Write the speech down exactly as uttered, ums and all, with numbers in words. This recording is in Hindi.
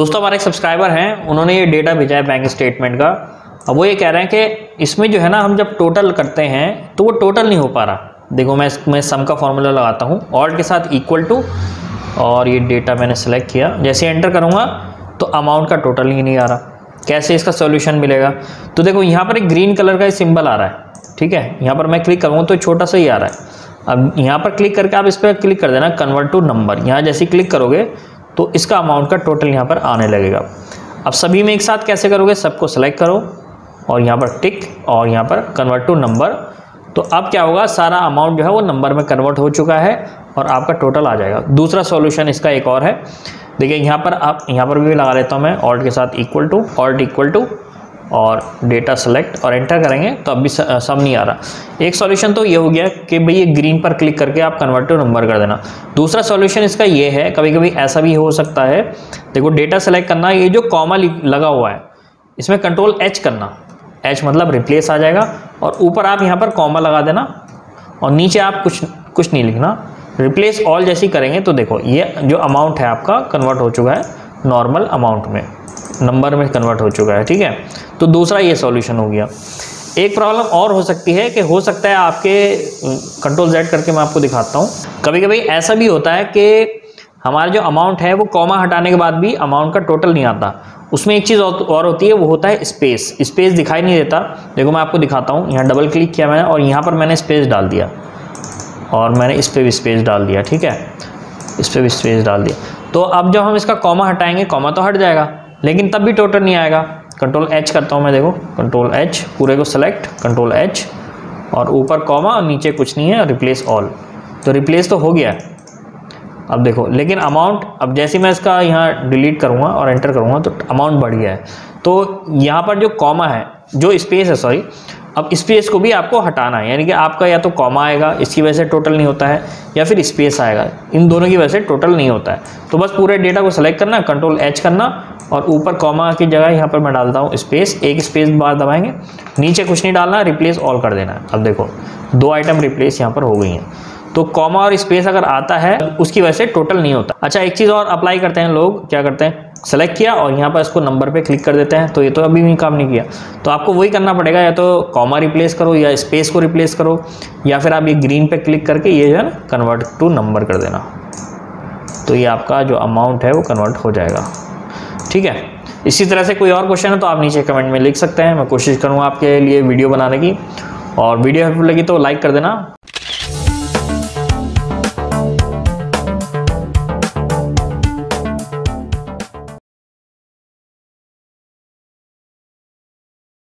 दोस्तों हमारे एक सब्सक्राइबर हैं, उन्होंने ये डेटा भेजा है बैंक स्टेटमेंट का। अब वो ये कह रहे हैं कि इसमें जो है ना, हम जब टोटल करते हैं तो वो टोटल नहीं हो पा रहा। देखो मैं इसमें सम का फॉर्मूला लगाता हूँ, ऑल्ट के साथ इक्वल टू, और ये डेटा मैंने सेलेक्ट किया। जैसे एंटर करूँगा तो अमाउंट का टोटल ही नहीं आ रहा। कैसे इसका सोल्यूशन मिलेगा? तो देखो यहाँ पर एक ग्रीन कलर का सिंबल आ रहा है, ठीक है। यहाँ पर मैं क्लिक करूँगा तो छोटा सा ही आ रहा है। अब यहाँ पर क्लिक करके आप इस पर क्लिक कर देना, कन्वर्ट टू नंबर। यहाँ जैसे क्लिक करोगे तो इसका अमाउंट का टोटल यहाँ पर आने लगेगा। अब सभी में एक साथ कैसे करोगे? सबको सेलेक्ट करो और यहाँ पर टिक और यहाँ पर कन्वर्ट टू नंबर। तो अब क्या होगा, सारा अमाउंट जो है वो नंबर में कन्वर्ट हो चुका है और आपका टोटल आ जाएगा। दूसरा सॉल्यूशन इसका एक और है, देखिए यहाँ पर आप यहाँ पर भी लगा लेता हूँ मैं, ऑल्ट के साथ equal to, alt equal to और डेटा सेलेक्ट और एंटर करेंगे तो अब भी सम नहीं आ रहा। एक सॉल्यूशन तो ये हो गया कि भाई ये ग्रीन पर क्लिक करके आप कन्वर्ट टू नंबर कर देना। दूसरा सॉल्यूशन इसका ये है, कभी कभी ऐसा भी हो सकता है, देखो डेटा सेलेक्ट करना, ये जो कॉमा लगा हुआ है इसमें कंट्रोल एच करना, एच मतलब रिप्लेस आ जाएगा और ऊपर आप यहाँ पर कॉमा लगा देना और नीचे आप कुछ कुछ नहीं लिखना। रिप्लेस ऑल जैसी करेंगे तो देखो ये जो अमाउंट है आपका कन्वर्ट हो चुका है नॉर्मल अमाउंट में, नंबर में कन्वर्ट हो चुका है, ठीक है। तो दूसरा ये सॉल्यूशन हो गया। एक प्रॉब्लम और हो सकती है कि हो सकता है आपके, कंट्रोल जेड करके मैं आपको दिखाता हूँ, कभी कभी ऐसा भी होता है कि हमारा जो अमाउंट है वो कॉमा हटाने के बाद भी अमाउंट का टोटल नहीं आता। उसमें एक चीज़ और होती है, वो होता है स्पेस। स्पेस दिखाई नहीं देता। देखो मैं आपको दिखाता हूँ, यहाँ डबल क्लिक किया मैंने और यहाँ पर मैंने स्पेस डाल दिया और मैंने इस पर भी स्पेस डाल दिया, ठीक है, इस पर भी स्पेस डाल दिया। तो अब जब हम इसका कॉमा हटाएंगे, कॉमा तो हट जाएगा लेकिन तब भी टोटल नहीं आएगा। कंट्रोल एच करता हूँ मैं, देखो कंट्रोल एच, पूरे को सेलेक्ट, कंट्रोल एच और ऊपर कॉमा और नीचे कुछ नहीं है, रिप्लेस ऑल। तो रिप्लेस तो हो गया अब देखो, लेकिन अमाउंट, अब जैसे मैं इसका यहाँ डिलीट करूँगा और एंटर करूँगा तो अमाउंट बढ़ गया है। तो यहाँ पर जो कॉमा है, जो स्पेस है, सॉरी, अब स्पेस को भी आपको हटाना है, यानी कि आपका या तो कॉमा आएगा, इसकी वजह से टोटल नहीं होता है, या फिर स्पेस आएगा, इन दोनों की वजह से टोटल नहीं होता है। तो बस पूरे डेटा को सेलेक्ट करना, कंट्रोल एच करना और ऊपर कॉमा की जगह यहाँ पर मैं डालता हूँ स्पेस, एक स्पेस बार दबाएंगे, नीचे कुछ नहीं डालना, रिप्लेस ऑल कर देना है। अब देखो दो आइटम रिप्लेस यहाँ पर हो गई हैं। तो कॉमा और स्पेस अगर आता है उसकी वजह से टोटल नहीं होता। अच्छा, एक चीज़ और अप्लाई करते हैं लोग, क्या करते हैं, सेलेक्ट किया और यहाँ पर इसको नंबर पे क्लिक कर देते हैं। तो ये तो अभी भी काम नहीं किया, तो आपको वही करना पड़ेगा, या तो कॉमा रिप्लेस करो या स्पेस को रिप्लेस करो, या फिर आप ये ग्रीन पे क्लिक करके ये जो है ना कन्वर्ट टू नंबर कर देना। तो ये आपका जो अमाउंट है वो कन्वर्ट हो जाएगा, ठीक है। इसी तरह से कोई और क्वेश्चन है तो आप नीचे कमेंट में लिख सकते हैं, मैं कोशिश करूँगा आपके लिए वीडियो बनाने की। और वीडियो हेल्पफुल लगी तो लाइक कर देना।